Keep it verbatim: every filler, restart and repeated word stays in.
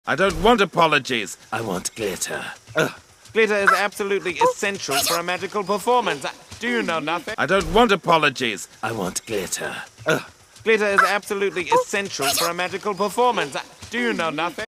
I don't want apologies. I want glitter. Ugh. Glitter is absolutely essential for a magical performance. Do you know nothing? I don't want apologies. I want glitter. Ugh. Glitter is absolutely essential for a magical performance. Do you know nothing?